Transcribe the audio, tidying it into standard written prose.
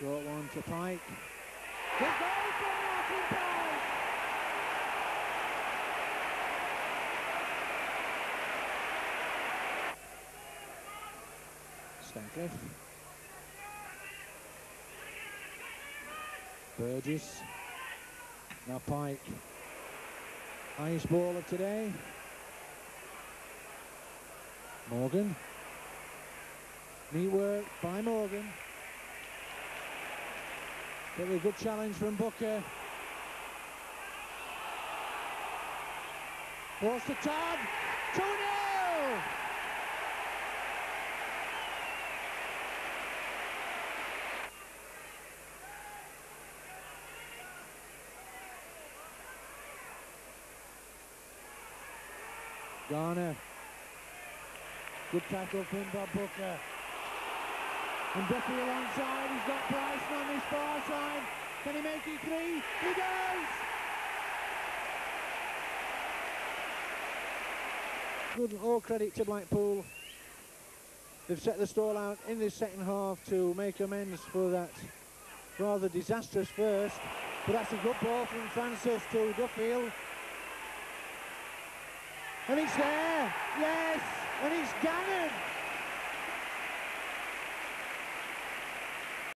Short one to Pike. Good goal from Martin Pike! Stancliffe. Burgess. Now Pike. Highest ball of today. Morgan. Neat work by Morgan. Very good challenge from Booker. Balls to Todd. 2-0! Garner. Good tackle from Bob Booker. And Duffield onside, he's got Bryson on his far side. Can he make it three? He does! Good, all credit to Blackpool. They've set the stall out in this second half to make amends for that rather disastrous first. But that's a good ball from Francis to Duffield. And it's there, yes, and it's Gannon.